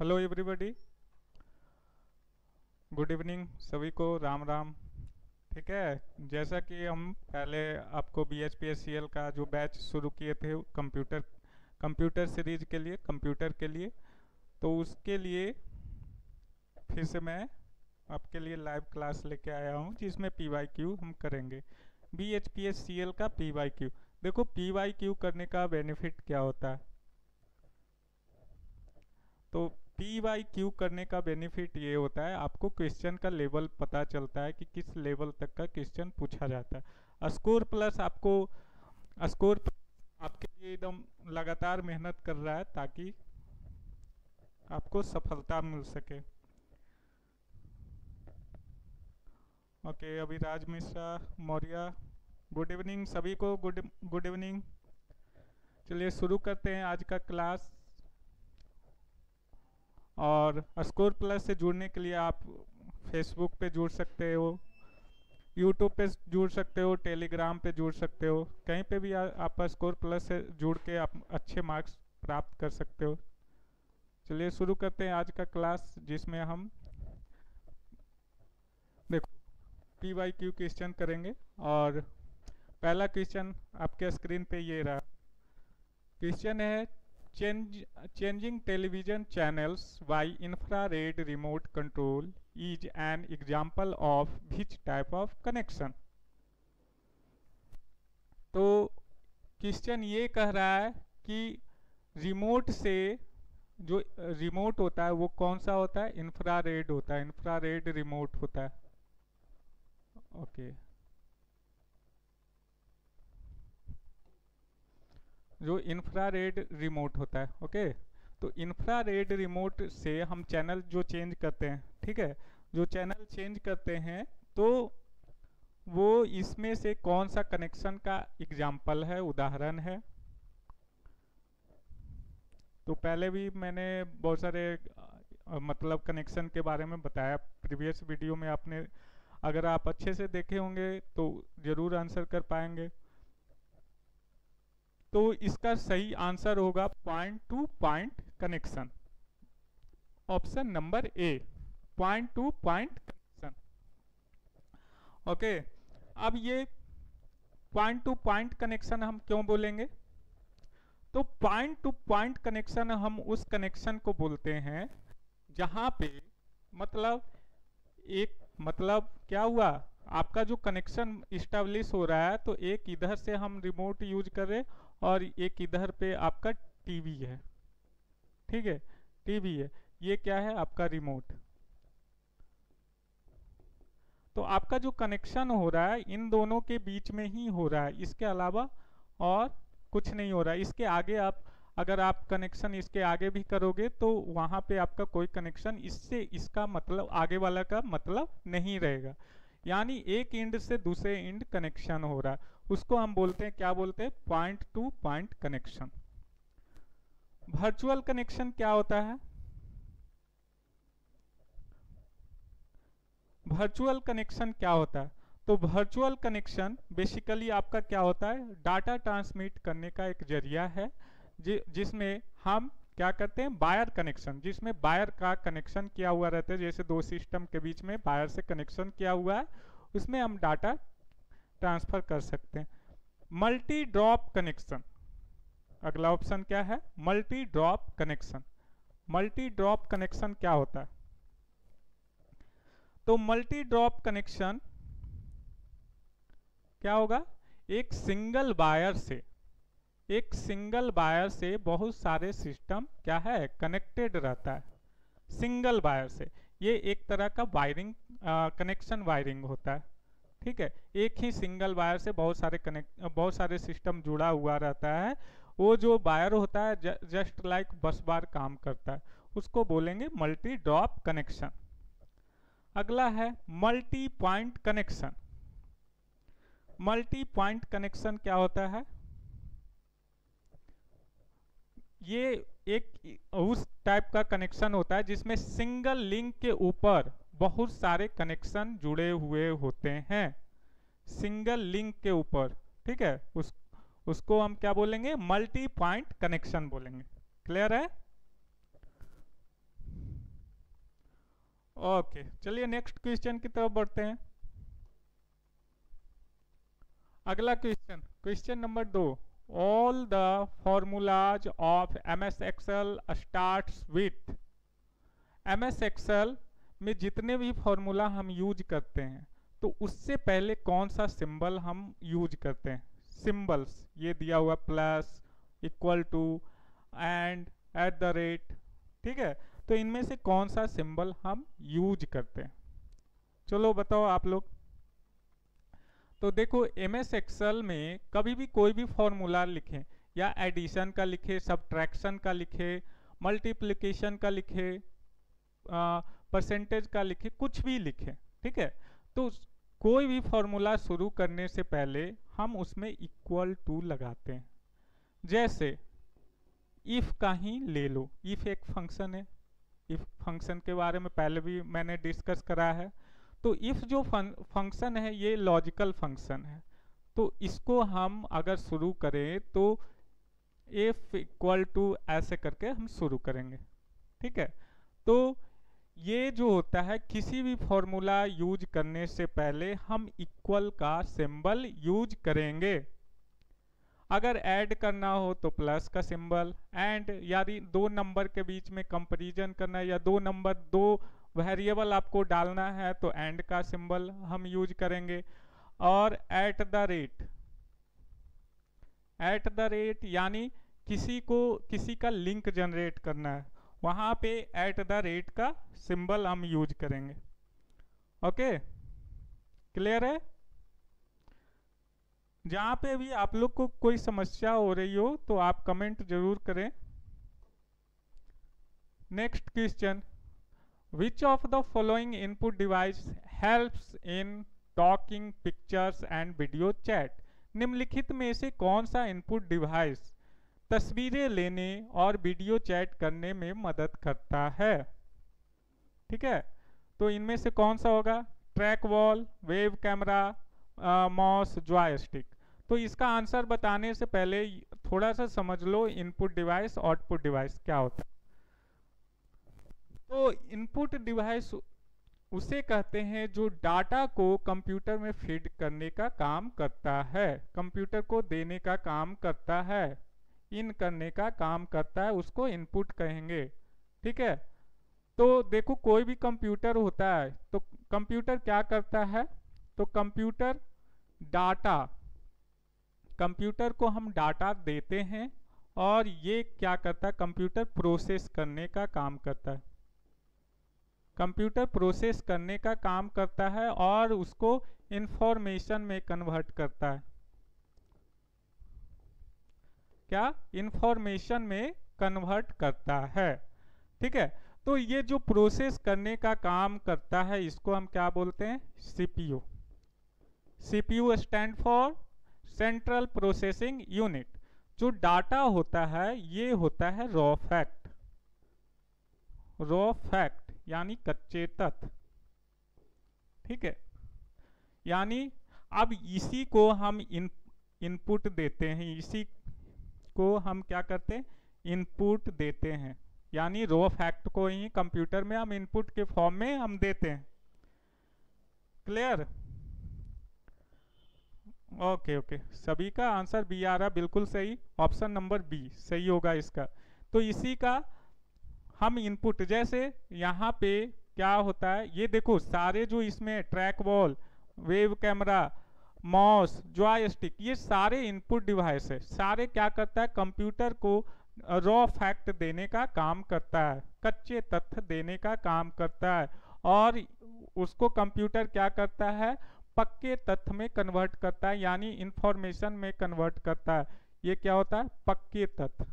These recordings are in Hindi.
हेलो एवरीबॉडी, गुड इवनिंग सभी को, राम राम। ठीक है, जैसा कि हम पहले आपको BHPSCL का जो बैच शुरू किए थे कंप्यूटर सीरीज के लिए, कंप्यूटर के लिए, तो उसके लिए फिर से मैं आपके लिए लाइव क्लास लेके आया हूँ जिसमें PYQ हम करेंगे। BHPSCL का PYQ। देखो PYQ करने का बेनिफिट क्या होता है। तो PYQ करने का बेनिफिट ये होता है, आपको क्वेश्चन का लेवल पता चलता है कि किस लेवल तक का क्वेश्चन पूछा जाता है। स्कोर प्लस आपको स्कोर आपके लिए एकदम लगातार मेहनत कर रहा है ताकि आपको सफलता मिल सके। Okay, Abhiraj Mishra Maurya, good evening सभी को, गुड इवनिंग। चलिए शुरू करते हैं आज का क्लास। और स्कोर प्लस से जुड़ने के लिए आप फेसबुक पे जुड़ सकते हो, यूट्यूब पे जुड़ सकते हो, टेलीग्राम पे जुड़ सकते हो, कहीं पे भी आप स्कोर प्लस से जुड़ के आप अच्छे मार्क्स प्राप्त कर सकते हो। चलिए शुरू करते हैं आज का क्लास, जिसमें हम देखो PYQ क्वेश्चन करेंगे। और पहला क्वेश्चन आपके स्क्रीन पे ये रहा। क्वेश्चन है, changing television channels by infrared remote control is an example of which type of connection। तो क्वेश्चन ये कह रहा है कि रिमोट से जो रिमोट होता है वो कौन सा होता है, इंफ्रारेड होता है, इंफ्रारेड रिमोट होता है। ओके, जो इंफ्रारेड रिमोट होता है। ओके, तो इंफ्रारेड रिमोट से हम चैनल जो चेंज करते हैं, ठीक है, जो चैनल चेंज करते हैं तो वो इसमें से कौन सा कनेक्शन का एग्जाम्पल है, उदाहरण है। तो पहले भी मैंने बहुत सारे मतलब कनेक्शन के बारे में बताया प्रीवियस वीडियो में। आपने अगर आप अच्छे से देखे होंगे तो जरूर आंसर कर पाएंगे। तो इसका सही आंसर होगा point to point connection, option number A, point to point connection. Okay, अब ये पॉइंट टू पॉइंट कनेक्शन हम क्यों बोलेंगे? तो पॉइंट टू पॉइंट कनेक्शन हम उस कनेक्शन को बोलते हैं जहां पे मतलब क्या हुआ, आपका जो कनेक्शन इस्टेब्लिश हो रहा है, तो एक इधर से हम रिमोट यूज कर रहे और एक इधर पे आपका टीवी है। ठीक है, टीवी है, ये क्या है आपका रिमोट। तो आपका जो कनेक्शन हो रहा है इन दोनों के बीच में ही हो रहा है, इसके अलावा और कुछ नहीं हो रहा है। इसके आगे अगर आप कनेक्शन इसके आगे भी करोगे तो वहां पे आपका कोई कनेक्शन इससे इसका मतलब आगे वाला का मतलब नहीं रहेगा। यानी एक इंड से दूसरे इंड कनेक्शन हो रहा है, उसको हम बोलते हैं, क्या बोलते हैं, point to point connection. Virtual connection क्या होता है? वर्चुअल कनेक्शन क्या होता है? तो वर्चुअल कनेक्शन बेसिकली आपका क्या होता है, डाटा ट्रांसमिट करने का एक जरिया है जिसमें हम क्या करते हैं, वायर कनेक्शन, जिसमें वायर का कनेक्शन किया हुआ रहता है। जैसे दो सिस्टम के बीच में वायर से कनेक्शन किया हुआ है, उसमें हम डाटा ट्रांसफर कर सकते हैं। मल्टी ड्रॉप कनेक्शन, अगला ऑप्शन क्या है, multi drop connection. Multi drop connection क्या होता है? तो मल्टी ड्रॉप कनेक्शन क्या होगा, एक सिंगल वायर से बहुत सारे सिस्टम क्या है, कनेक्टेड रहता है सिंगल वायर से। ये एक तरह का वायरिंग कनेक्शन वायरिंग होता है। ठीक है, एक ही सिंगल वायर से बहुत सारे सिस्टम जुड़ा हुआ रहता है। वो जो वायर होता है जस्ट लाइक बस बार काम करता है, उसको बोलेंगे मल्टी ड्रॉप कनेक्शन। अगला है multi point connection. Multi point connection क्या होता है? ये एक उस टाइप का कनेक्शन होता है जिसमें सिंगल लिंक के ऊपर बहुत सारे कनेक्शन जुड़े हुए होते हैं, सिंगल लिंक के ऊपर। ठीक है, उसको हम क्या बोलेंगे, मल्टी पॉइंट कनेक्शन बोलेंगे। क्लियर है? ओके, चलिए नेक्स्ट क्वेश्चन की तरफ बढ़ते हैं। अगला question, question number 2। All the formulas of MS Excel starts with. MS Excel में जितने भी फॉर्मूला हम यूज करते हैं तो उससे पहले कौन सा सिंबल हम यूज करते हैं? सिंबल्स ये दिया हुआ plus, equal to, and, at the rate, ठीक है। तो इनमें से कौन सा सिंबल हम यूज करते हैं? चलो बताओ आप लोग। तो देखो MS एक्सेल में कभी भी कोई भी फॉर्मूला लिखें, या एडिशन का लिखे, सब्ट्रैक्शन का लिखे, मल्टीप्लिकेशन का लिखे, परसेंटेज का लिखे, कुछ भी लिखे, ठीक है। तो कोई भी फॉर्मूला शुरू करने से पहले हम उसमें इक्वल टू लगाते हैं। जैसे इफ का ही ले लो, इफ एक फंक्शन है, इफ फंक्शन के बारे में पहले भी मैंने डिस्कस करा है। तो इफ जो फंक्शन है ये लॉजिकल फंक्शन है, तो इसको हम अगर शुरू करें तो इफ इक्वल टू ऐसे करके हम शुरू करेंगे, ठीक है। तो ये जो होता है, किसी भी फॉर्मूला यूज करने से पहले हम इक्वल का सिंबल यूज करेंगे। अगर ऐड करना हो तो प्लस का सिंबल, एंड यानी दो नंबर के बीच में कंपैरिजन करना है, या दो वेरिएबल आपको डालना है तो एंड का सिंबल हम यूज करेंगे। और एट द रेट यानी किसी का लिंक जनरेट करना है, वहां पे एट द रेट का सिंबल हम यूज करेंगे। ओके, क्लियर है? जहां पे भी आप लोग को कोई समस्या हो रही हो तो आप कमेंट जरूर करें। Next question, which of the following input device helps in talking, pictures and video chat? निम्नलिखित में से कौन सा इनपुट डिवाइस तस्वीरें लेने और वीडियो चैट करने में मदद करता है? ठीक है, तो इनमें से कौन सा होगा? Trackball, web camera, mouse, joystick. तो इसका आंसर बताने से पहले थोड़ा सा समझ लो इनपुट डिवाइस आउटपुट डिवाइस क्या होता है। तो इनपुट डिवाइस उसे कहते हैं जो डाटा को कंप्यूटर में फीड करने का काम करता है, कंप्यूटर को देने का काम करता है, इन करने का काम करता है, उसको इनपुट कहेंगे, ठीक है। तो देखो कोई भी कंप्यूटर होता है तो कंप्यूटर क्या करता है? तो कंप्यूटर को हम डाटा देते हैं और ये क्या करता है? कंप्यूटर प्रोसेस करने का काम करता है, कंप्यूटर प्रोसेस करने का काम करता है और उसको इंफॉर्मेशन में कन्वर्ट करता है। क्या? इंफॉर्मेशन में कन्वर्ट करता है, ठीक है। तो ये जो प्रोसेस करने का काम करता है इसको हम क्या बोलते हैं? CPU. CPU stand for central processing unit. जो डाटा होता है ये होता है रॉ फैक्ट, यानी कच्चे तत्व, ठीक है। यानी अब इसी को हम इनपुट देते हैं, इसी को हम क्या करते हैं? इनपुट देते हैं, यानी रॉ फैक्ट को ही कंप्यूटर में हम इनपुट के फॉर्म में हम देते हैं। क्लियर? ओके, सभी का आंसर बी आ रहा, बिल्कुल सही। ऑप्शन नंबर बी सही होगा इसका। तो इसी का हम इनपुट, जैसे यहाँ पे क्या होता है, ये देखो सारे जो इसमें trackball, web camera, mouse, joystick, ये सारे इनपुट डिवाइस है। सारे क्या करता है? कंप्यूटर को रॉ फैक्ट देने का काम करता है, कच्चे तथ्य देने का काम करता है, और उसको कंप्यूटर क्या करता है? पक्के तथ्य में कन्वर्ट करता है, यानी इंफॉर्मेशन में कन्वर्ट करता है। ये क्या होता है? पक्के तथ्य,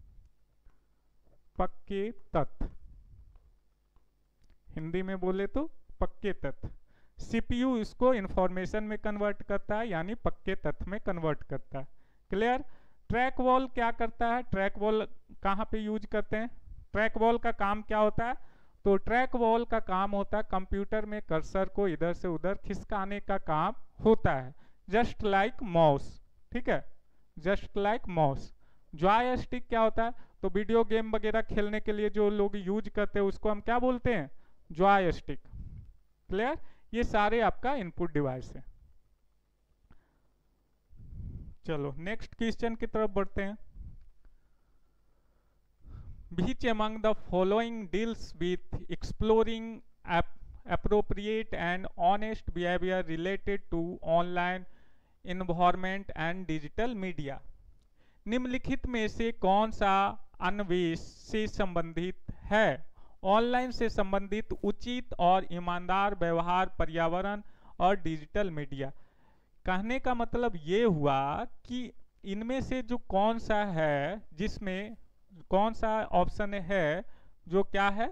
पक्के तथ्य, हिंदी में बोले तो पक्के तथ्य। सीपीयू इसको इंफॉर्मेशन में कन्वर्ट करता है, यानी पक्के तथ्य में कन्वर्ट करता है। क्लियर? ट्रैक वॉल क्या करता है? ट्रैक वॉल कहाँ पे यूज करते हैं? ट्रैक वॉल का काम क्या होता है? तो ट्रैक वॉल का काम होता है कंप्यूटर में कर्सर को इधर से उधर खिसकाने का काम होता है, जस्ट लाइक माउस, ठीक है, जस्ट लाइक माउस। जॉयस्टिक क्या होता है? तो वीडियो गेम वगैरह खेलने के लिए जो लोग यूज करते हैं उसको हम क्या बोलते हैं? जॉयस्टिक। क्लियर? ये सारे आपका इनपुट डिवाइस है। चलो नेक्स्ट क्वेश्चन की तरफ बढ़ते हैं। Which among the following deals with exploring appropriate and honest behavior related to online environment and digital media? निम्नलिखित में से कौन सा अन्वेष से संबंधित है? ऑनलाइन से संबंधित उचित और ईमानदार व्यवहार, पर्यावरण और डिजिटल मीडिया। कहने का मतलब ये हुआ कि इनमें से जो कौन सा है, जिसमें कौन सा ऑप्शन है जो क्या है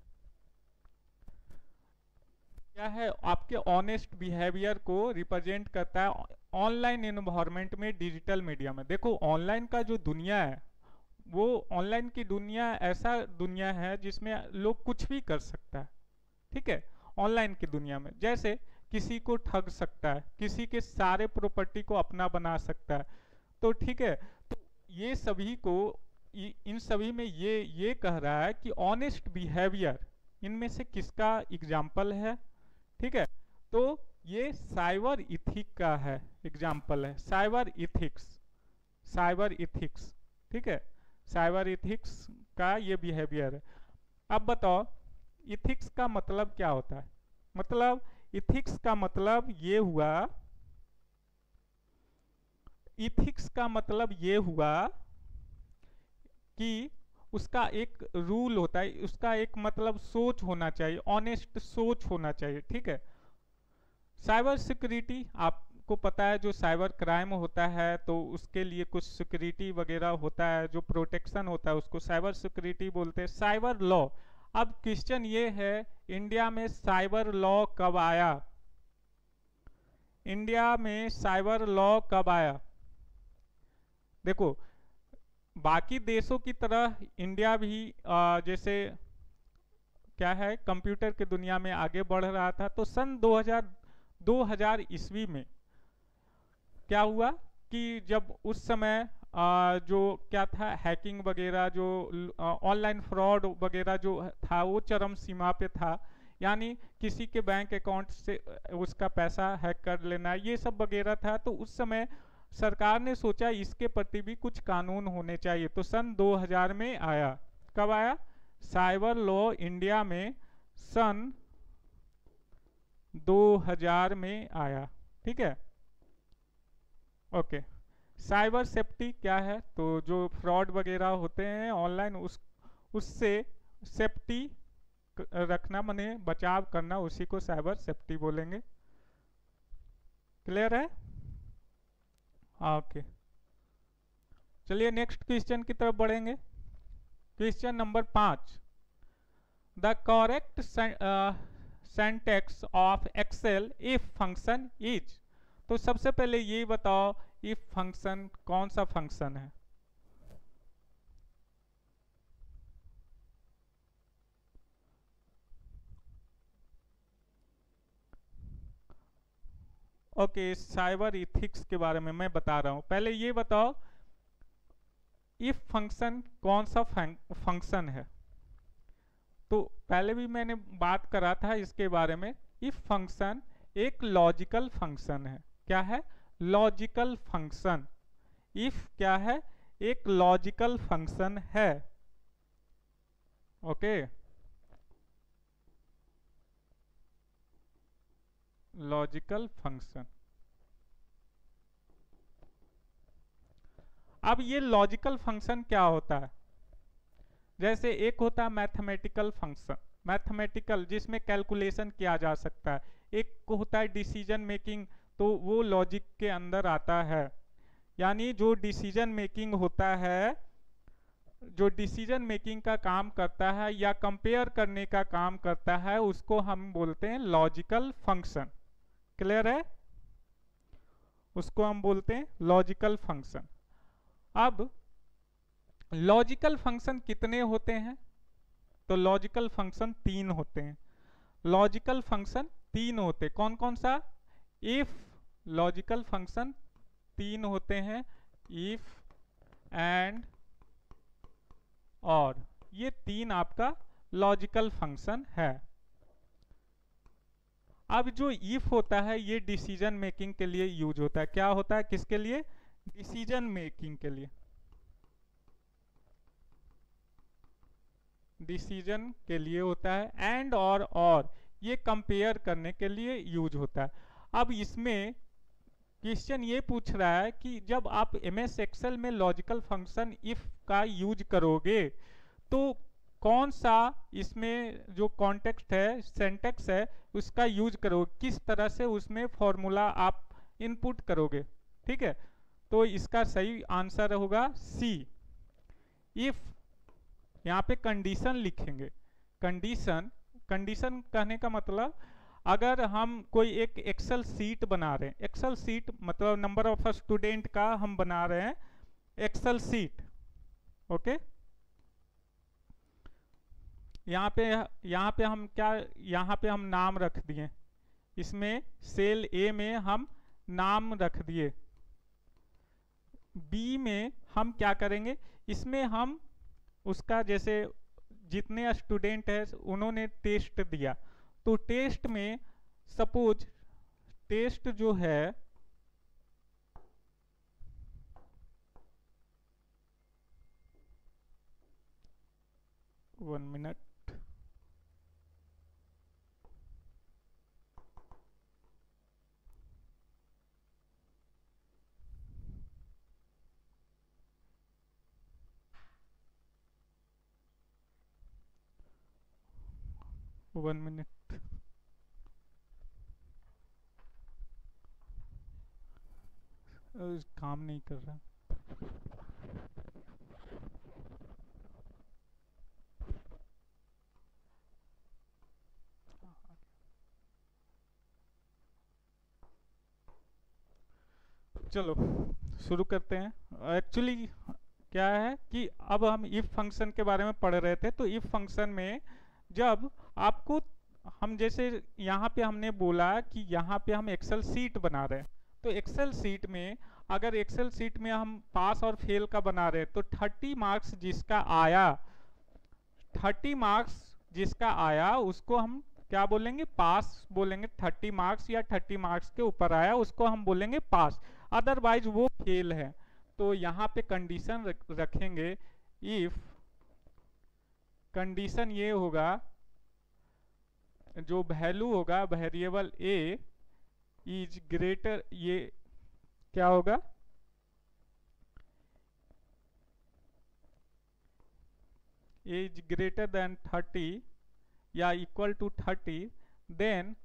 आपके ऑनेस्ट बिहेवियर को रिप्रेजेंट करता है ऑनलाइन एनवायरनमेंट में, डिजिटल मीडिया में। देखो ऑनलाइन का जो दुनिया है, वो ऑनलाइन की दुनिया ऐसा दुनिया है जिसमें लोग कुछ भी कर सकता है। ठीक है, ऑनलाइन की दुनिया में जैसे किसी को ठग सकता है, किसी के सारे प्रॉपर्टी को अपना बना सकता है। तो ठीक है, तो ये सभी को, इन सभी में ये कह रहा है कि ऑनेस्ट बिहेवियर इनमें से किसका एग्जाम्पल है? ठीक है, तो ये साइबर इथिक का है, एग्जाम्पल है साइबर इथिक्स। साइबर इथिक्स, ठीक है, साइबर इथिक्स का ये बिहेवियर है। अब बताओ इथिक्स का मतलब क्या होता है? मतलब इथिक्स का मतलब ये हुआ, इथिक्स का मतलब ये हुआ कि उसका एक रूल होता है, उसका एक मतलब सोच होना चाहिए, ऑनेस्ट सोच होना चाहिए। ठीक है, साइबर सिक्योरिटी आपको पता है, जो साइबर क्राइम होता है तो उसके लिए कुछ सिक्योरिटी वगैरह होता है, जो प्रोटेक्शन होता है उसको साइबर सिक्योरिटी बोलते हैं। साइबर लॉ, अब क्वेश्चन ये है इंडिया में साइबर लॉ कब आया? इंडिया में साइबर लॉ कब आया? देखो बाकी देशों की तरह इंडिया भी जैसे क्या है, कंप्यूटर की दुनिया में आगे बढ़ रहा था। तो सन 2000 ईस्वी में क्या हुआ कि जब उस समय जो क्या था, हैकिंग वगैरह, जो ऑनलाइन फ्रॉड वगैरह जो था वो चरम सीमा पे था। यानी किसी के बैंक अकाउंट से उसका पैसा हैक कर लेना, ये सब वगैरह था। तो उस समय सरकार ने सोचा इसके प्रति भी कुछ कानून होने चाहिए। तो सन 2000 में आया। कब आया? साइबर लॉ इंडिया में सन 2000 में आया। ठीक है, ओके। साइबर सेफ्टी क्या है? तो जो फ्रॉड वगैरह होते हैं ऑनलाइन, उससे सेफ्टी रखना, माने बचाव करना, उसी को साइबर सेफ्टी बोलेंगे। क्लियर है? ओके, चलिए नेक्स्ट क्वेश्चन की तरफ बढ़ेंगे। Question number 5, the correct syntax of Excel if function is. तो सबसे पहले ये बताओ इफ फंक्शन कौन सा फंक्शन है? ओके, साइबर इथिक्स के बारे में मैं बता रहा हूं। पहले ये बताओ इफ फंक्शन कौन सा फंक्शन है? तो पहले भी मैंने बात करा था इसके बारे में। इफ फंक्शन एक लॉजिकल फंक्शन है। क्या है? Logical function. इफ क्या है? एक लॉजिकल फंक्शन है। Okay, logical function. अब ये लॉजिकल फंक्शन क्या होता है? जैसे एक होता है मैथमेटिकल फंक्शन, मैथमेटिकल जिसमें कैलकुलेशन किया जा सकता है। एक होता है डिसीजन मेकिंग, तो वो लॉजिक के अंदर आता है। यानी जो डिसीजन मेकिंग होता है, जो डिसीजन मेकिंग का काम करता है या कंपेयर करने का काम करता है, उसको हम बोलते हैं लॉजिकल फंक्शन। क्लियर है? उसको हम बोलते हैं लॉजिकल फंक्शन। अब लॉजिकल फंक्शन कितने होते हैं? तो लॉजिकल फंक्शन 3 होते हैं। लॉजिकल फंक्शन 3 होते, कौन कौन सा? इफ लॉजिकल फंक्शन 3 होते हैं, इफ, एंड, और। ये 3 आपका लॉजिकल फंक्शन है। अब जो इफ होता है ये डिसीजन मेकिंग के लिए यूज होता है। क्या होता है, किसके लिए? डिसीजन मेकिंग के लिए, डिसीजन के लिए होता है। एंड और ये कंपेयर करने के लिए यूज होता है। अब इसमें क्वेश्चन ये पूछ रहा है कि जब आप एमएस एक्सेल में लॉजिकल फंक्शन इफ का यूज करोगे तो कौन सा इसमें जो कॉन्टेक्स्ट है, सिंटैक्स है, उसका यूज करोगे, किस तरह से उसमें फॉर्मूला आप इनपुट करोगे। ठीक है, तो इसका सही आंसर होगा सी। इफ यहाँ पे कंडीशन लिखेंगे। कंडीशन कहने का मतलब, अगर हम कोई एक एक्सेल सीट बना रहे हैं, एक्सेल सीट मतलब नंबर ऑफ स्टूडेंट का हम बना रहे हैं एक्सेल सीट। ओके, यहाँ पे हम क्या, यहाँ पे हम नाम रख दिए, इसमें सेल ए में हम नाम रख दिए। बी में हम क्या करेंगे, इसमें हम उसका जैसे जितने स्टूडेंट है उन्होंने टेस्ट दिया, तो टेस्ट में सपोज टेस्ट जो है 1 मिनट, काम नहीं कर रहा। चलो शुरू करते हैं। एक्चुअली क्या है कि अब हम इफ फंक्शन के बारे में पढ़ रहे थे, तो इफ फंक्शन में जब आपको, हम जैसे यहाँ पे हमने बोला कि यहाँ पे हम एक्सेल सीट बना रहे हैं, तो एक्सेल सीट में अगर एक्सेल सीट में हम पास और फेल का बना रहे हैं तो 30 मार्क्स जिसका आया, 30 मार्क्स जिसका आया उसको हम क्या बोलेंगे, पास बोलेंगे। 30 मार्क्स या 30 मार्क्स के ऊपर आया उसको हम बोलेंगे पास, अदरवाइज वो फेल है। तो यहाँ पे कंडीशन रखेंगे, इफ कंडीशन ये होगा, जो वैल्यू होगा वेरिएबल ए इज ग्रेटर, ये क्या होगा, ए इज ग्रेटर देन 30 या इक्वल टू 30, देन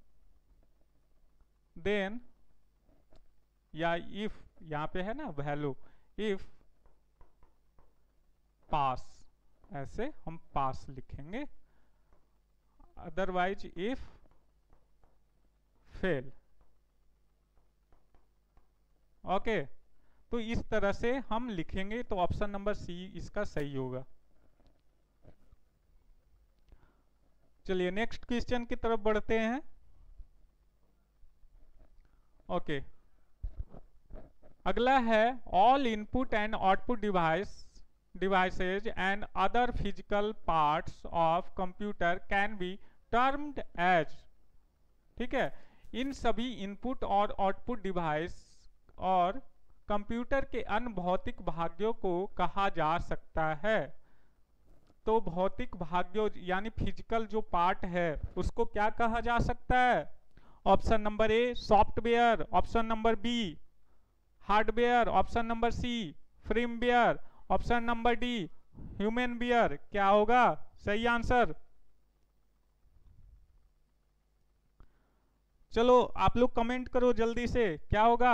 या इफ, यहाँ पे है ना वैल्यू, इफ पास, ऐसे हम पास लिखेंगे, अदरवाइज इफ फेल। ओके, तो इस तरह से हम लिखेंगे, तो ऑप्शन नंबर सी इसका सही होगा। चलिए नेक्स्ट क्वेश्चन की तरफ बढ़ते हैं। ओके, अगला है all input and output devices and other physical parts of computer can be termed as. ठीक है, इन सभी इनपुट और आउटपुट डिवाइस और कंप्यूटर के अन्य भौतिक भागों को कहा जा सकता है। तो भौतिक भागों यानी फिजिकल जो पार्ट है उसको क्या कहा जा सकता है? Option number A software, option number B hardware, option number C freeware, option number D human ware. क्या होगा सही आंसर? चलो आप लोग कमेंट करो जल्दी से, क्या होगा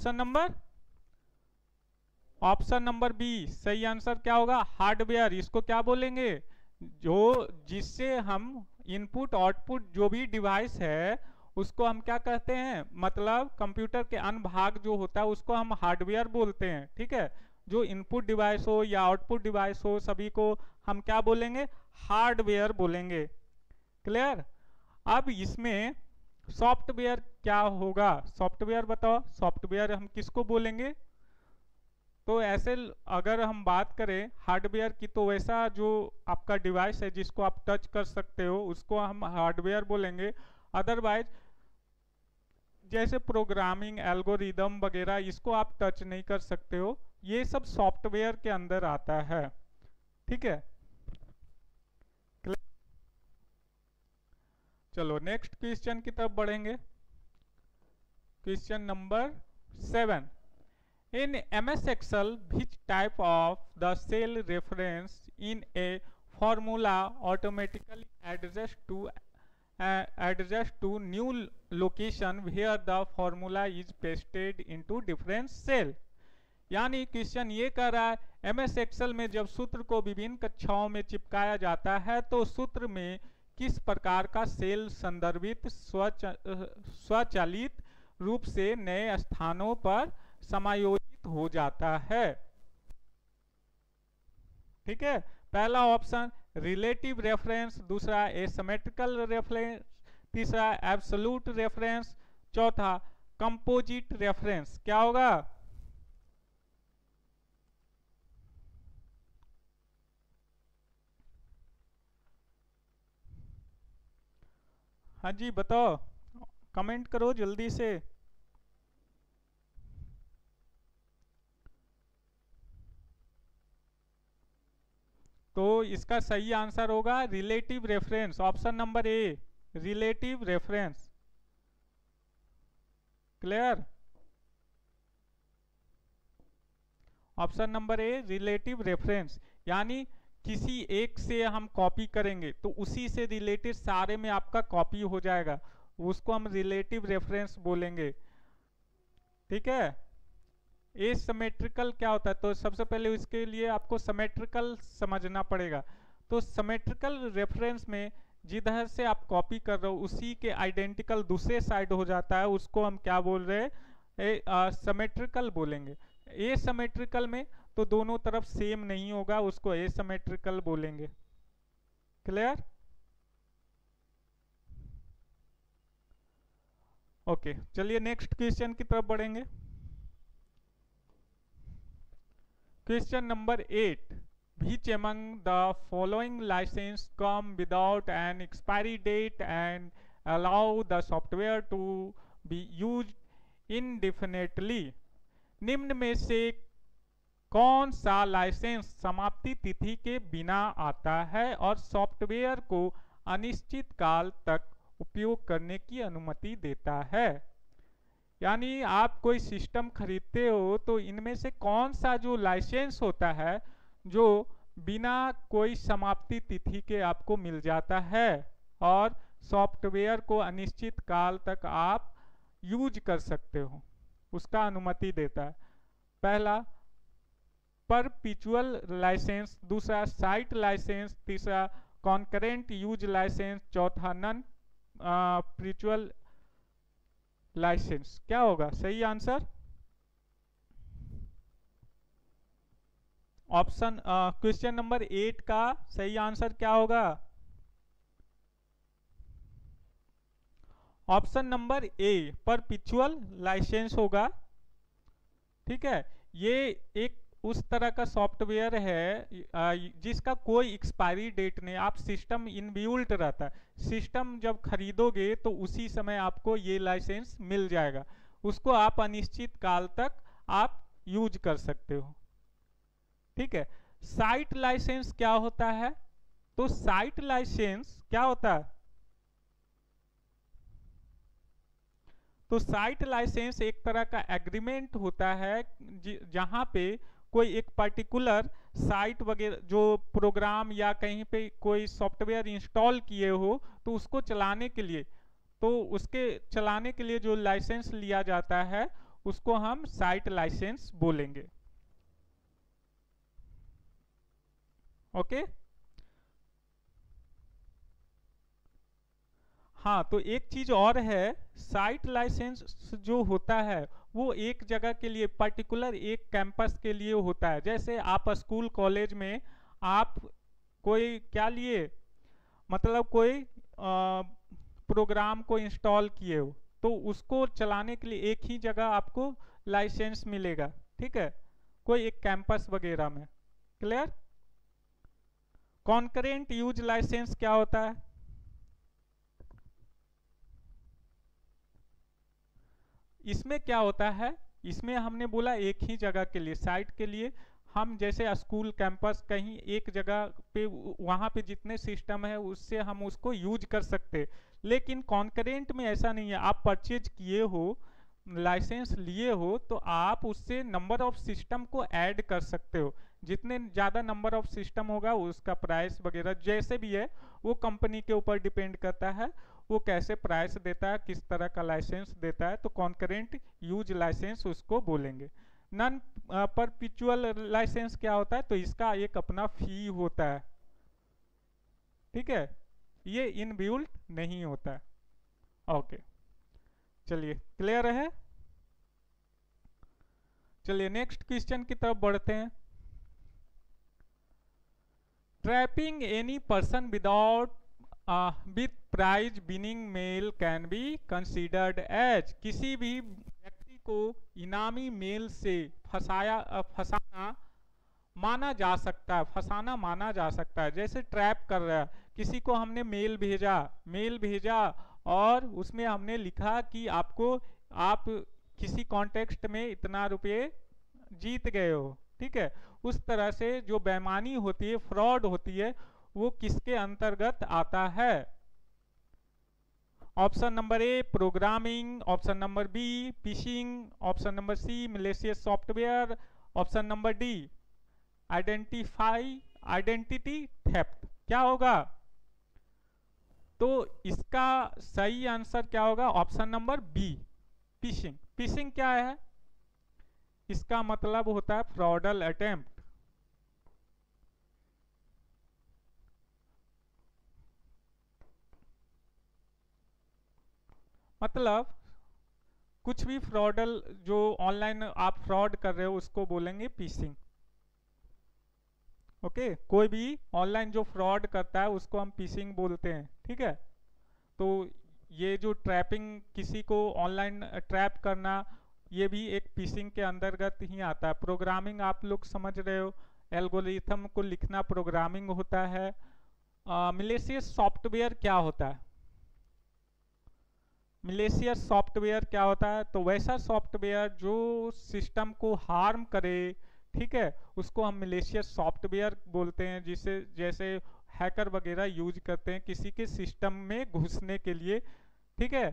ऑप्शन नंबर बी सही आंसर। क्या होगा? हार्डवेयर। इसको क्या बोलेंगे? जो जिससे हम इनपुट आउटपुट जो भी डिवाइस है उसको हम क्या कहते हैं, मतलब कंप्यूटर के अन्य भाग जो होता है उसको हम हार्डवेयर बोलते हैं। ठीक है, जो इनपुट डिवाइस हो या आउटपुट डिवाइस हो सभी को हम क्या बोलेंगे? हार्डवेयर बोलेंगे। क्लियर? अब इसमें सॉफ्टवेयर क्या होगा? सॉफ्टवेयर बताओ, सॉफ्टवेयर हम किसको बोलेंगे? तो ऐसे अगर हम बात करें हार्डवेयर की तो वैसा जो आपका डिवाइस है जिसको आप टच कर सकते हो उसको हम हार्डवेयर बोलेंगे। अदरवाइज जैसे प्रोग्रामिंग एल्गोरिदम वगैरह, इसको आप टच नहीं कर सकते हो, ये सब सॉफ्टवेयर के अंदर आता है। ठीक है, चलो नेक्स्ट क्वेश्चन की तरफ बढ़ेंगे। Question number 7, in MS Excel which type of the cell reference in a formula automatically adjust to new location where the formula is pasted into different cell। यानी क्वेश्चन ये कह रहा है MS Excel में जब सूत्र को विभिन्न कक्षाओं में चिपकाया जाता है तो सूत्र में किस प्रकार का सेल संदर्भित स्वचालित रूप से नए स्थानों पर समायोजित हो जाता है। ठीक है, पहला ऑप्शन रिलेटिव रेफरेंस, दूसरा एसिमेट्रिकल रेफरेंस, तीसरा एब्सोल्यूट रेफरेंस, चौथा कंपोजिट रेफरेंस। क्या होगा? हाँ जी बताओ, कमेंट करो जल्दी से। तो इसका सही आंसर होगा relative reference, option number A, relative reference. Clear? Option number A relative reference, यानी किसी एक से हम कॉपी करेंगे तो उसी से रिलेटेड सारे में आपका कॉपी हो जाएगा, उसको हम रिलेटिव रेफरेंस बोलेंगे। ठीक है, एसिमेट्रिकल क्या होता है? तो सबसे पहले इसके लिए आपको सिमेट्रिकल समझना पड़ेगा। तो सिमेट्रिकल रेफरेंस में जिधर से आप कॉपी कर रहे हो उसी के आइडेंटिकल दूसरे साइड हो जाता है, उसको हम क्या बोल रहे हैं? सिमेट्रिकल बोलेंगे। एसिमेट्रिकल में तो दोनों तरफ सेम नहीं होगा, उसको एसिमेट्रिकल बोलेंगे। क्लियर? ओके, चलिए नेक्स्ट क्वेश्चन की तरफ बढ़ेंगे। Question number 8, which among the following license come without an expiry date and allow the software to be used indefinitely? निम्न में से कौन सा लाइसेंस समाप्ति तिथि के बिना आता है और सॉफ्टवेयर को अनिश्चित काल तक उपयोग करने की अनुमति देता है? यानी आप कोई सिस्टम खरीदते हो तो इनमें से कौन सा जो लाइसेंस होता है जो बिना कोई समाप्ति तिथि के आपको मिल जाता है और सॉफ्टवेयर को अनिश्चित काल तक आप यूज कर सकते हो, उसका अनुमति देता है। पहला परपिचुअल लाइसेंस, दूसरा साइट लाइसेंस, तीसरा कॉन्करेंट यूज लाइसेंस, चौथा नॉन परपिचुअल लाइसेंस। क्या होगा सही आंसर? ऑप्शन क्वेश्चन नंबर 8 का सही आंसर क्या होगा? Option number A perpetual license होगा। ठीक है, ये एक उस तरह का सॉफ्टवेयर है जिसका कोई एक्सपायरी डेट नहीं, आप सिस्टम इनबिल्ट रहता है, सिस्टम जब खरीदोगे तो उसी समय आपको ये लाइसेंस मिल जाएगा, उसको आप अनिश्चित काल तक आप यूज कर सकते हो। ठीक है, साइट लाइसेंस क्या होता है? तो साइट लाइसेंस क्या होता है? तो साइट लाइसेंस एक तरह का एग्रीमेंट होता है जहां पे कोई एक पर्टिकुलर साइट वगैरह जो प्रोग्राम या कहीं पे कोई सॉफ्टवेयर इंस्टॉल किए हो तो उसको चलाने के लिए, तो उसके चलाने के लिए जो लाइसेंस लिया जाता है उसको हम साइट लाइसेंस बोलेंगे। ओके, हाँ तो एक चीज और है, साइट लाइसेंस जो होता है वो एक जगह के लिए पर्टिकुलर एक कैंपस के लिए होता है। जैसे आप स्कूल कॉलेज में आप कोई क्या लिए, मतलब कोई प्रोग्राम को इंस्टॉल किए हो तो उसको चलाने के लिए एक ही जगह आपको लाइसेंस मिलेगा। ठीक है, कोई एक कैंपस वगैरह में। क्लियर? कॉन्करेंट यूज लाइसेंस क्या होता है? इसमें क्या होता है, इसमें हमने बोला एक ही जगह के लिए, साइट के लिए हम जैसे स्कूल कैंपस कहीं एक जगह पे वहाँ पे जितने सिस्टम है उससे हम उसको यूज कर सकते। लेकिन कॉन्करेंट में ऐसा नहीं है, आप परचेज किए हो, लाइसेंस लिए हो, तो आप उससे नंबर ऑफ सिस्टम को ऐड कर सकते हो। जितने ज़्यादा नंबर ऑफ सिस्टम होगा उसका प्राइस वगैरह जैसे भी है वो कंपनी के ऊपर डिपेंड करता है, वो कैसे प्राइस देता है, किस तरह का लाइसेंस देता है। तो कॉन्करेंट यूज लाइसेंस उसको बोलेंगे। नॉन परपेचुअल लाइसेंस क्या होता है, तो इसका एक अपना फी होता है, ठीक है, ये इनबिल्ट नहीं होता है। ओके, चलिए क्लियर है। चलिए नेक्स्ट क्वेश्चन की तरफ बढ़ते हैं। Trapping any person without with prize winning mail can be considered as, किसी भी व्यक्ति को इनामी मेल से फंसाना माना जा सकता है, फंसाना माना जा सकता है। जैसे ट्रैप कर रहा है, किसी को हमने मेल भेजा और उसमें हमने लिखा कि आप किसी कॉन्टेक्स्ट में इतना रुपये जीत गए हो, ठीक है। उस तरह से जो बेईमानी होती है, फ्रॉड होती है, वो किसके अंतर्गत आता है? Option number A programming, option number B phishing, option number C malicious software, option number D identity theft. क्या होगा? तो इसका सही आंसर क्या होगा? Option number B phishing. Phishing क्या है? इसका मतलब होता है फ्रॉडल अटेम्प्ट। मतलब कुछ भी फ्रॉडल जो ऑनलाइन आप फ्रॉड कर रहे हो उसको बोलेंगे फिशिंग। ओके, कोई भी ऑनलाइन जो फ्रॉड करता है उसको हम फिशिंग बोलते हैं, ठीक है। तो ये जो ट्रैपिंग, किसी को ऑनलाइन ट्रैप करना, ये भी एक फिशिंग के अंतर्गत ही आता है। प्रोग्रामिंग आप लोग समझ रहे हो, एल्गोरिथम को लिखना प्रोग्रामिंग होता है। मैलिशियस सॉफ्टवेयर क्या होता है? मैलिशियस सॉफ्टवेयर क्या होता है? तो वैसा सॉफ्टवेयर जो सिस्टम को हार्म करे, ठीक है, उसको हम मैलिशियस सॉफ्टवेयर बोलते हैं, जिसे जैसे हैकर वगैरह यूज करते हैं किसी के सिस्टम में घुसने के लिए, ठीक है।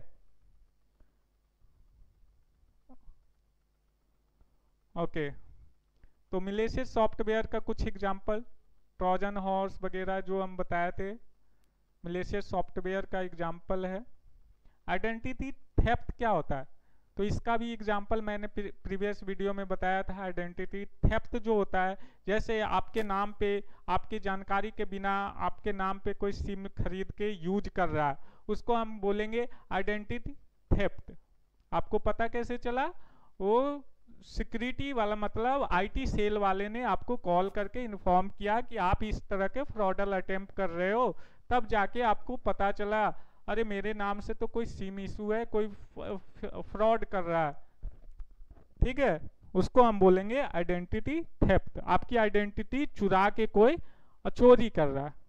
ओके, तो मैलिशियस सॉफ्टवेयर का कुछ एग्जांपल, ट्रोजन हॉर्स वगैरह जो हम बताए थे, मैलिशियस सॉफ्टवेयर का एग्जांपल है। आइडेंटिटी थेफ्ट क्या होता है? तो इसका भी एग्जांपल मैंने प्रीवियस वीडियो में बताया था। आइडेंटिटी थेफ्ट जो होता है, जैसे आपके नाम पे, आपकी जानकारी के बिना आपके नाम पे कोई सिम खरीद के यूज कर रहा है, उसको हम बोलेंगे आइडेंटिटी थेफ्ट। आपको पता कैसे चला? वो सिक्योरिटी वाला, मतलब आईटी सेल वाले ने आपको कॉल करके इन्फॉर्म किया कि आप इस तरह के फ्रॉडल अटेम्प्ट कर रहे हो, तब जाके आपको पता चला अरे मेरे नाम से तो कोई सिम इशू है, कोई फ्रॉड कर रहा है, ठीक है। उसको हम बोलेंगे आइडेंटिटी थेफ्ट। आपकी आइडेंटिटी चुरा के कोई चोरी कर रहा है।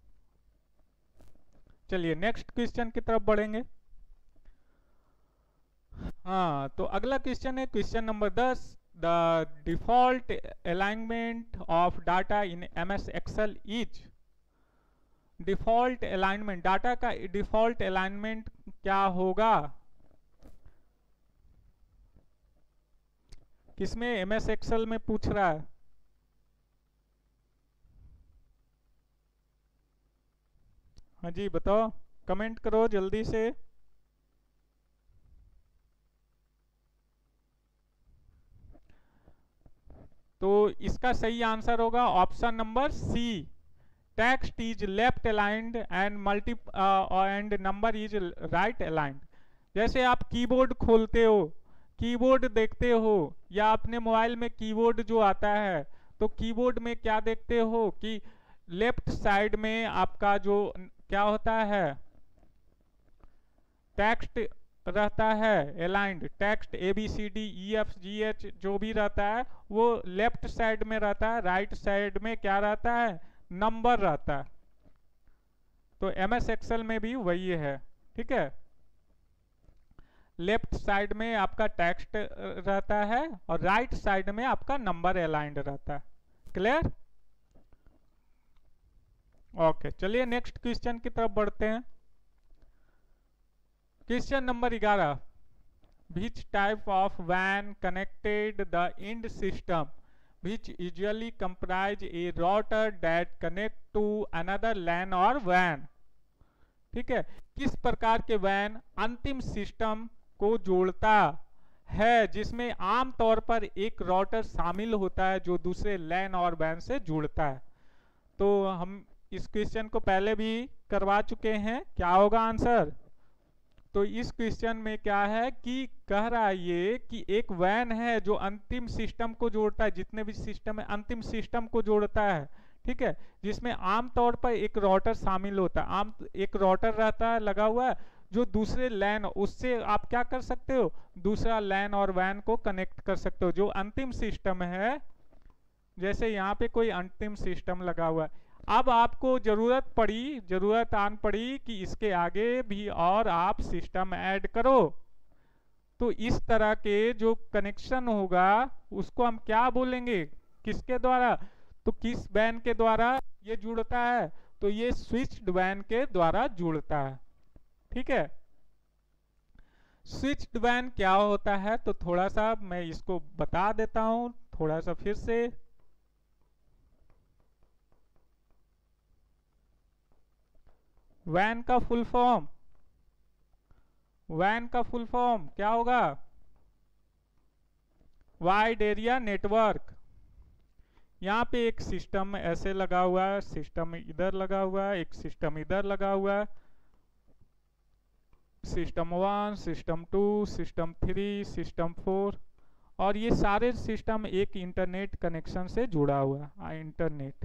चलिए नेक्स्ट क्वेश्चन की तरफ बढ़ेंगे। हाँ, तो अगला क्वेश्चन है question number 10। The default alignment of data in MS excel is. Default alignment, data का डिफॉल्ट अलाइनमेंट क्या होगा? किसमें? एमएस एक्सेल में पूछ रहा है। हाँ जी बताओ, कमेंट करो जल्दी से। तो इसका सही आंसर होगा option number C, text is left aligned and number is right aligned. जैसे आप कीबोर्ड खोलते हो, कीबोर्ड देखते हो, या अपने मोबाइल में कीबोर्ड जो आता है, तो कीबोर्ड में क्या देखते हो कि लेफ्ट साइड में आपका जो क्या होता है, टेक्स्ट रहता है अलाइंड। टेक्स्ट ABCDEFGH जो भी रहता है वो लेफ्ट साइड में रहता है, राइट साइड में क्या रहता है? नंबर रहता है। तो एमएस एक्सेल में भी वही है, ठीक है। लेफ्ट साइड में आपका टेक्स्ट रहता है और राइट साइड में आपका नंबर अलाइंड रहता है। क्लियर? ओके, चलिए नेक्स्ट क्वेश्चन की तरफ बढ़ते हैं। Question number 11, which type of WAN connected the end system which usually comprise a router that connect to another LAN or WAN? ठीक है, किस प्रकार के WAN अंतिम सिस्टम को जोड़ता है जिसमें आमतौर पर एक राउटर शामिल होता है जो दूसरे LAN और WAN से जुड़ता है। तो हम इस क्वेश्चन को पहले भी करवा चुके हैं, क्या होगा आंसर? तो इस क्वेश्चन में क्या है कि कह रहा है ये कि एक वैन है जो अंतिम सिस्टम को जोड़ता है, जितने भी सिस्टम है अंतिम सिस्टम को जोड़ता है, ठीक है, जिसमें आमतौर पर एक राउटर शामिल होता है। एक राउटर रहता है लगा हुआ है जो दूसरे लैन, उससे आप क्या कर सकते हो, दूसरा लैन और वैन को कनेक्ट कर सकते हो। जो अंतिम सिस्टम है, जैसे यहाँ पे कोई अंतिम सिस्टम लगा हुआ है, अब आपको जरूरत आन पड़ी कि इसके आगे भी और आप सिस्टम ऐड करो, तो इस तरह के जो कनेक्शन होगा उसको हम क्या बोलेंगे, किसके द्वारा? तो किस वैन के द्वारा ये जुड़ता है? तो ये स्विच्ड वैन के द्वारा जुड़ता है। ठीक है, स्विच्ड वैन क्या होता है तो थोड़ा सा मैं इसको बता देता हूं, थोड़ा सा फिर से। वैन का फुल फॉर्म, वैन का फुल फॉर्म क्या होगा? Wide area network. यहाँ पे एक सिस्टम ऐसे लगा हुआ है, सिस्टम इधर लगा हुआ है, एक सिस्टम इधर लगा हुआ है, सिस्टम 1, सिस्टम 2, सिस्टम 3, सिस्टम 4, और ये सारे सिस्टम एक इंटरनेट कनेक्शन से जुड़ा हुआ है, इंटरनेट।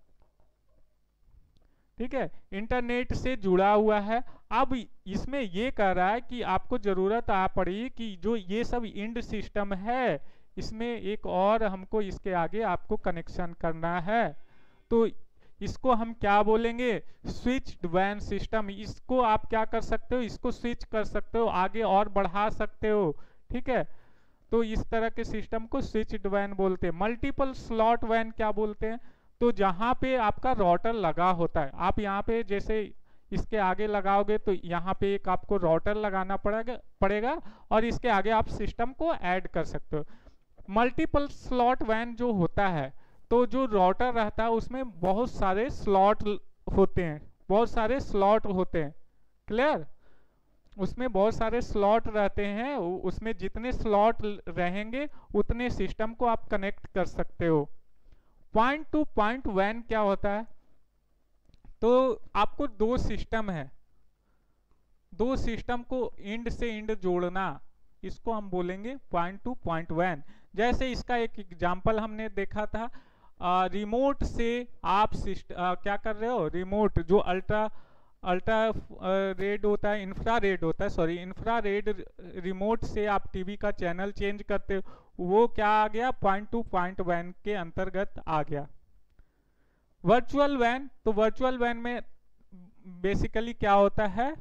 ठीक है, इंटरनेट से जुड़ा हुआ है। अब इसमें ये कह रहा है कि आपको जरूरत आ पड़ी कि जो ये सब इंड सिस्टम है इसमें एक और हमको इसके आगे आपको कनेक्शन करना है, तो इसको हम क्या बोलेंगे? स्विच्ड वैन सिस्टम। इसको आप क्या कर सकते हो, इसको स्विच कर सकते हो, आगे और बढ़ा सकते हो। ठीक है, तो इस तरह के सिस्टम को स्विच्ड वैन बोलते हैं। मल्टीपल स्लॉट वैन क्या बोलते हैं? तो जहां पे आपका राउटर लगा होता है, आप यहाँ पे जैसे इसके आगे लगाओगे तो यहाँ पे एक आपको राउटर लगाना पड़ेगा और इसके आगे आप सिस्टम को ऐड कर सकते हो। मल्टीपल स्लॉट वैन जो होता है, तो जो राउटर रहता है उसमें बहुत सारे स्लॉट होते हैं, बहुत सारे स्लॉट होते हैं। क्लियर? उसमें बहुत सारे स्लॉट रहते हैं, उसमें जितने स्लॉट रहेंगे उतने सिस्टम को आप कनेक्ट कर सकते हो। पॉइंट टू पॉइंट वैन क्या होता है? तो आपको दो सिस्टम है, दो सिस्टम को इंड से इंड जोड़ना, इसको हम बोलेंगे पॉइंट टू पॉइंट वैन। जैसे इसका एक एग्जांपल हमने देखा था, रिमोट से आप क्या कर रहे हो, रिमोट जो अल्ट्रा रेड होता है, इंफ्रारेड होता है, सॉरी इंफ्रारेड रिमोट से आप टीवी का चैनल चेंज करते हो, वो क्या आ गया? पॉइंट टू पॉइंट वैन के अंतर्गत आ गया। वर्चुअल वैन, तो वर्चुअल वैन में बेसिकली क्या होता है?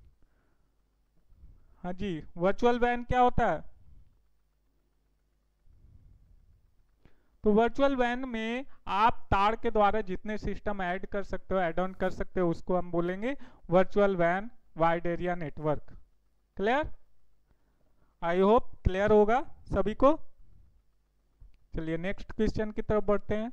हाँ जी, वर्चुअल वैन क्या होता है? तो वर्चुअल वैन में आप तार के द्वारा जितने सिस्टम ऐड कर सकते हो, ऐड ऑन कर सकते हो, उसको हम बोलेंगे वर्चुअल वैन wide area network. Clear? I hope clear होगा सभी को। चलिए नेक्स्ट क्वेश्चन की तरफ बढ़ते हैं।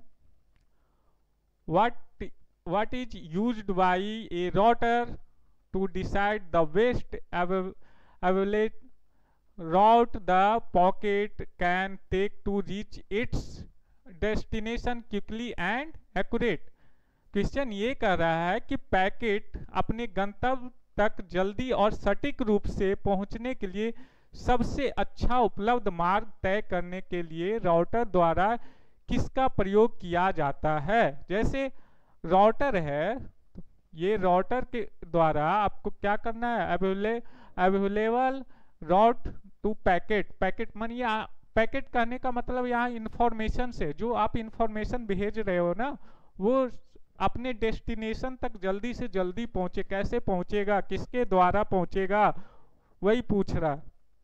what is used by a router to decide the best available route the packet can take to reach its destination quickly and accurate? Question ये कह रहा है कि पैकेट अपने गंतव्य तक जल्दी और सटीक रूप से पहुंचने के लिए सबसे अच्छा उपलब्ध मार्ग तय करने के लिए राउटर द्वारा किसका प्रयोग किया जाता है? जैसे राउटर है, ये राउटर के द्वारा आपको क्या करना है? Available route to packet. Packet मानिए, पैकेट कहने का मतलब यहाँ इंफॉर्मेशन से, जो आप इंफॉर्मेशन भेज रहे हो ना, वो अपने डेस्टिनेशन तक जल्दी से जल्दी पहुंचे। कैसे पहुंचेगा, किसके द्वारा पहुंचेगा, वही पूछ रहा।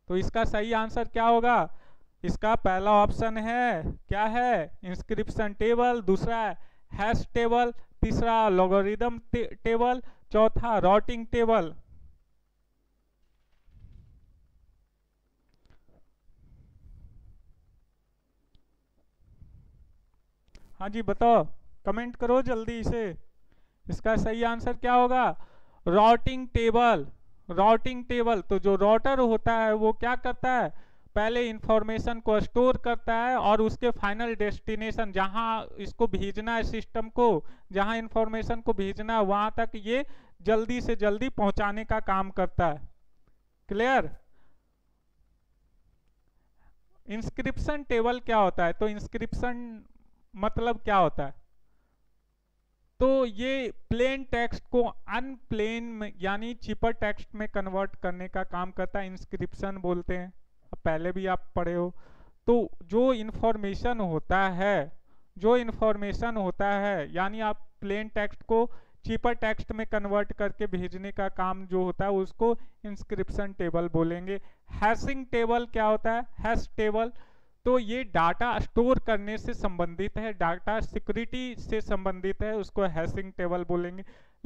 तो इसका सही आंसर क्या होगा? इसका पहला ऑप्शन है, क्या है? इंस्क्रिप्शन टेबल, दूसरा हैश टेबल, तीसरा लॉगरिदम टेबल, चौथा राउटिंग टेबल। हाँ जी बताओ, कमेंट करो जल्दी से। इसका सही आंसर क्या होगा? Routing table. राउटिंग टेबल, तो जो राउटर होता है वो क्या करता है? पहले इंफॉर्मेशन को स्टोर करता है और उसके फाइनल डेस्टिनेशन, जहां इसको भेजना है सिस्टम को, जहां इंफॉर्मेशन को भेजना है वहां तक ये जल्दी से जल्दी पहुंचाने का काम करता है। क्लियर? इंस्क्रिप्शन टेबल क्या होता है? तो इंस्क्रिप्शन मतलब क्या होता है? तो ये प्लेन टेक्स्ट को अनप्लेन में यानी चिपर टेक्स्ट में कन्वर्ट करने का काम करता है, इंस्क्रिप्शन बोलते हैं। अब पहले भी आप पढ़े हो। तो जो इन्फॉर्मेशन होता है, जो इन्फॉर्मेशन होता है यानी आप प्लेन टेक्स्ट को चिपर टेक्स्ट में कन्वर्ट करके भेजने का काम जो होता है उसको इंस्क्रिप्शन टेबल बोलेंगे। हैशिंग टेबल क्या होता है? हैश टेबल, तो ये डाटा स्टोर करने से संबंधित है, डाटा सिक्योरिटी से संबंधित है, उसको हैशिंग टेबल बोलेंगे।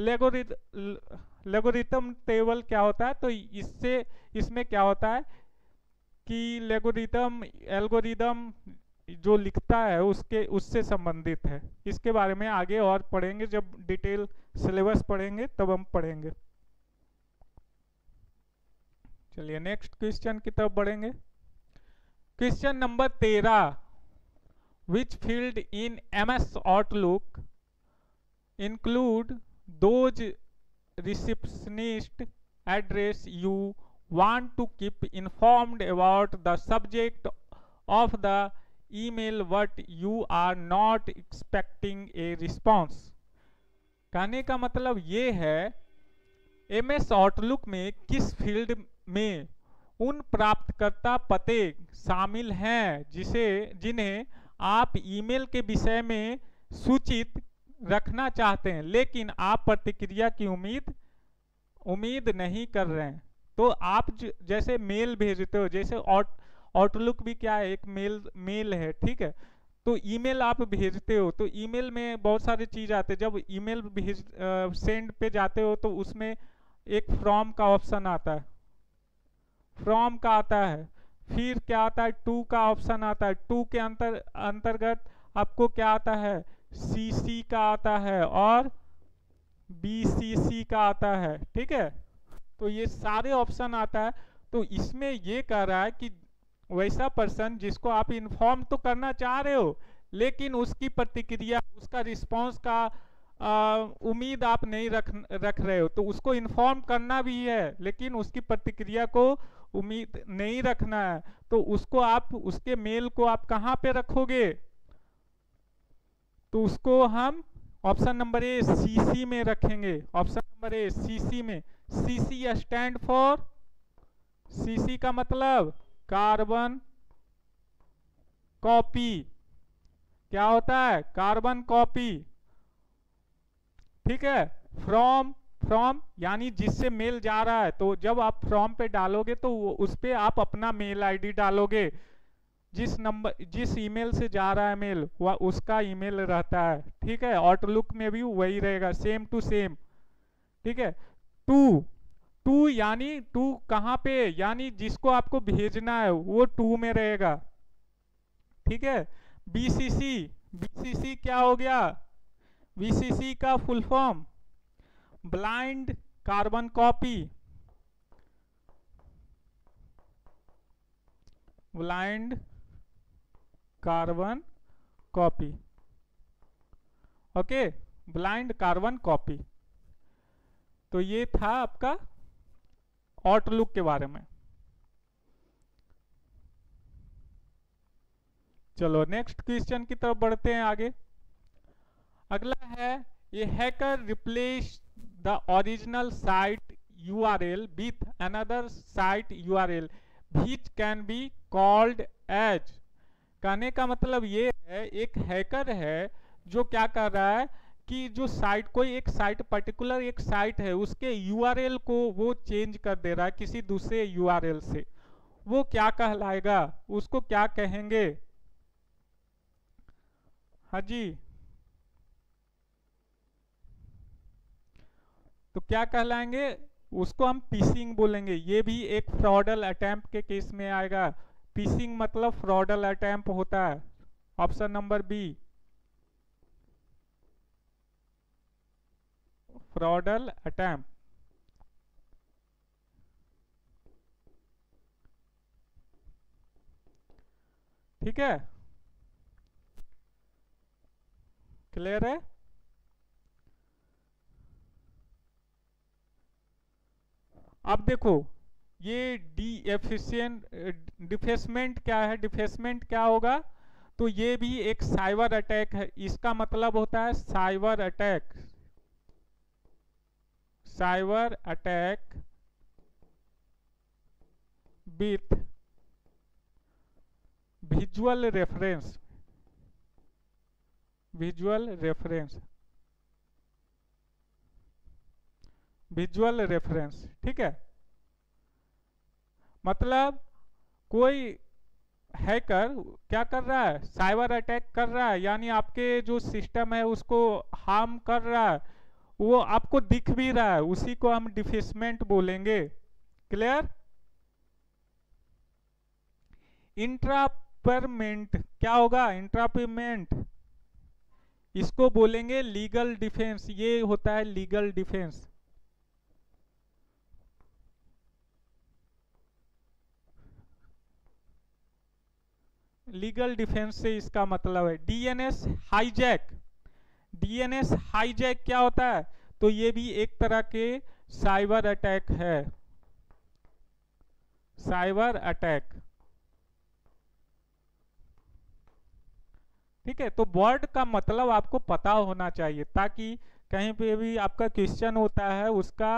लेगोरिथम टेबल क्या होता है? तो इसमें क्या होता है कि एल्गोरिदम जो लिखता है उससे संबंधित है। इसके बारे में आगे और पढ़ेंगे, जब डिटेल सिलेबस पढ़ेंगे तब हम पढ़ेंगे। चलिए नेक्स्ट क्वेश्चन की तरफ बढ़ेंगे। Question number 13, which field in MS Outlook include those receptionist address you want to keep informed about the subject of the email but you are not expecting a response। कहने का मतलब ये है MS Outlook में किस फील्ड में उन प्राप्तकर्ता पते शामिल हैं जिन्हें आप ईमेल के विषय में सूचित रखना चाहते हैं लेकिन आप प्रतिक्रिया की उम्मीद नहीं कर रहे हैं। तो आप जैसे मेल भेजते हो, जैसे आउटलुक भी क्या है? एक मेल है, ठीक है। तो ईमेल आप भेजते हो तो ईमेल में बहुत सारी चीज आते हैं। जब ईमेल सेंड पे जाते हो तो उसमें एक फ्रॉम का ऑप्शन आता है, फ्रॉम का आता है, फिर क्या आता है? टू का ऑप्शन आता है। टू के अंतर्गत आपको क्या आता है? CC का आता है और BCC का आता है, ठीक है। तो ये सारे ऑप्शन आता है। तो इसमें ये कह रहा है कि वैसा पर्सन जिसको आप इन्फॉर्म तो करना चाह रहे हो लेकिन उसकी प्रतिक्रिया, उसका रिस्पॉन्स का उम्मीद आप नहीं रख रहे हो, तो उसको इन्फॉर्म करना भी है लेकिन उसकी प्रतिक्रिया को उम्मीद नहीं रखना है। तो उसको आप, उसके मेल को आप कहाँ पे रखोगे? तो उसको हम ऑप्शन नंबर ए CC में रखेंगे। ऑप्शन नंबर ए CC में। CC स्टैंड फॉर, CC का मतलब कार्बन कॉपी। क्या होता है? कार्बन कॉपी, ठीक है। फ्रॉम यानी जिससे मेल जा रहा है, तो जब आप फ्रॉम पे डालोगे तो उस पे आप अपना मेल ID डालोगे, जिस ईमेल से जा रहा है मेल वह उसका ईमेल रहता है, ठीक है। आउटलुक में भी वही रहेगा, सेम टू सेम, ठीक है। टू यानी टू कहाँ पे? यानी जिसको आपको भेजना है वो टू में रहेगा, ठीक है। BCC क्या हो गया? BCC का full form blind carbon copy, blind carbon copy, okay, blind carbon copy. तो ये था आपका आउटलुक के बारे में। चलो नेक्स्ट क्वेश्चन की तरफ बढ़ते हैं आगे। अगला है, ये hacker replace the original site URL with another site URL which can be called as. कहने का मतलब ये है, एक हैकर है जो क्या कर रहा है कि जो साइट, कोई एक साइट, पर्टिकुलर एक साइट है, उसके URL को वो चेंज कर दे रहा है किसी दूसरे URL से। वो क्या कहलाएगा, उसको क्या कहेंगे? हाँ जी, तो क्या कहलाएंगे? उसको हम पीसिंग बोलेंगे। ये भी एक फ्रॉडल अटेम्प्ट के केस में आएगा। पीसिंग मतलब फ्रॉडल अटेम्प्ट होता है। Option number B, fraudulent attempt. ठीक है, क्लियर है? अब देखो, ये डिफेसमेंट क्या है? डिफेसमेंट क्या होगा? तो ये भी एक साइबर अटैक है। इसका मतलब होता है cyber attack, cyber attack with visual reference, visual reference, visual reference. ठीक है, मतलब कोई हैकर क्या कर रहा है? साइबर अटैक कर रहा है, यानी आपके जो सिस्टम है उसको हार्म कर रहा है, वो आपको दिख भी रहा है, उसी को हम डिफेसमेंट बोलेंगे। क्लियर? इंट्रापरमेंट क्या होगा? इंट्रापरमेंट, इसको बोलेंगे लीगल डिफेंस। ये होता है लीगल डिफेंस। लीगल डिफेंस से इसका मतलब है डीएनएस हाईजैक। डीएनएस हाईजैक क्या होता है? तो ये भी एक तरह के साइबर अटैक है, साइबर अटैक। ठीक है, तो वर्ड का मतलब आपको पता होना चाहिए, ताकि कहीं पे भी आपका क्वेश्चन होता है उसका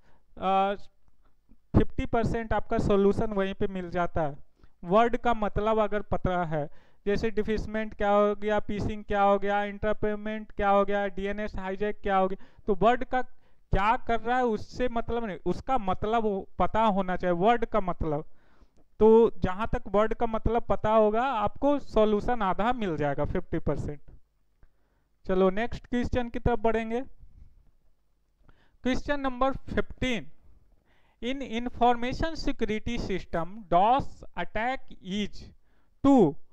50% आपका सॉल्यूशन वहीं पे मिल जाता है। वर्ड का मतलब अगर पता है, जैसे डिफिसमेंट क्या हो गया, पीसिंग क्या हो गया, इंटरपेमेंट क्या हो गया, डीएनएस हाईजैक क्या हो गया, तो वर्ड का क्या कर रहा है उससे मतलब नहीं, उसका मतलब पता होना चाहिए, वर्ड का मतलब। तो जहां तक वर्ड का मतलब पता होगा आपको सॉल्यूशन आधा मिल जाएगा, 50%। चलो नेक्स्ट क्वेश्चन की तरफ बढ़ेंगे। Question number 15, in information security system DOS attack is to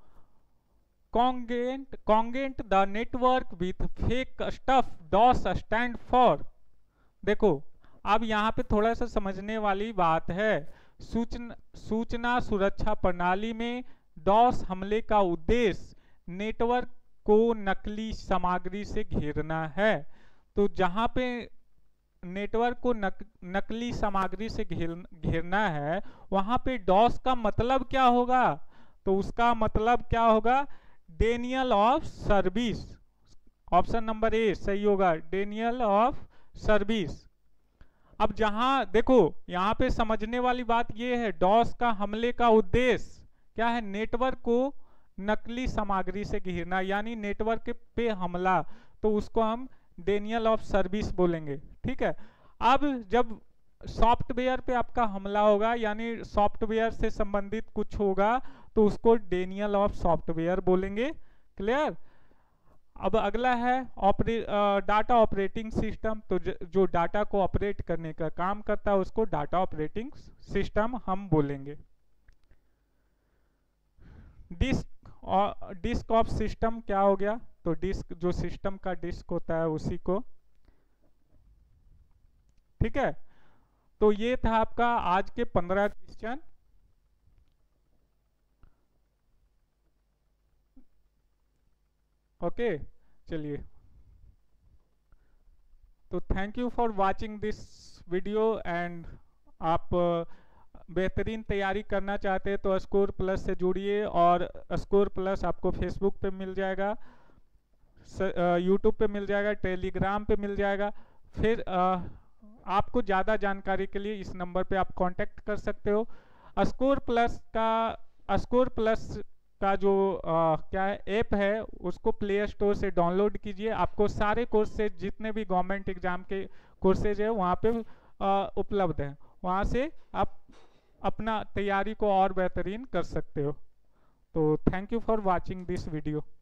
congent the network with fake stuff DOS stand for। देखो, अब यहाँ पे थोड़ा सा समझने वाली बात है। सूचना सुरक्षा प्रणाली में डॉस हमले का उद्देश्य नेटवर्क को नकली सामग्री से घेरना है। तो जहाँ पे नेटवर्क को नकली सामग्री से घेरना है, वहां पे डॉस का मतलब क्या होगा? तो उसका मतलब क्या होगा? Denial of service. Option number A सही होगा, डेनियल ऑफ सर्विस। अब जहां देखो, यहां पे समझने वाली बात ये है, डॉस का हमले का उद्देश्य क्या है? नेटवर्क को नकली सामग्री से घेरना, यानी नेटवर्क पे हमला, तो उसको हम डेनियल ऑफ सर्विस बोलेंगे। ठीक है, अब जब सॉफ्टवेयर पे आपका हमला होगा, यानी सॉफ्टवेयर से संबंधित कुछ होगा, तो उसको डेनियल ऑफ सॉफ्टवेयर बोलेंगे। क्लियर? अब अगला है डाटा ऑपरेटिंग सिस्टम। तो जो डाटा को ऑपरेट करने का काम करता है उसको डाटा ऑपरेटिंग सिस्टम हम बोलेंगे। डिस्क ऑफ सिस्टम क्या हो गया? तो डिस्क, जो सिस्टम का डिस्क होता है उसी को। ठीक है, तो ये था आपका आज के 15 क्वेश्चन। ओके, चलिए, तो thank you for watching this video. And आप बेहतरीन तैयारी करना चाहते हैं तो स्कोर प्लस से जुड़िए, और स्कोर प्लस आपको फेसबुक पे मिल जाएगा, यूट्यूब पे मिल जाएगा, टेलीग्राम पे मिल जाएगा। फिर आपको ज़्यादा जानकारी के लिए इस नंबर पे आप कांटेक्ट कर सकते हो। स्कोर प्लस का जो क्या है ऐप है, उसको प्ले स्टोर से डाउनलोड कीजिए। आपको सारे कोर्सेज, जितने भी गवर्नमेंट एग्जाम के कोर्सेज है वहाँ पे उपलब्ध हैं, वहाँ से आप अपना तैयारी को और बेहतरीन कर सकते हो। तो thank you for watching this video.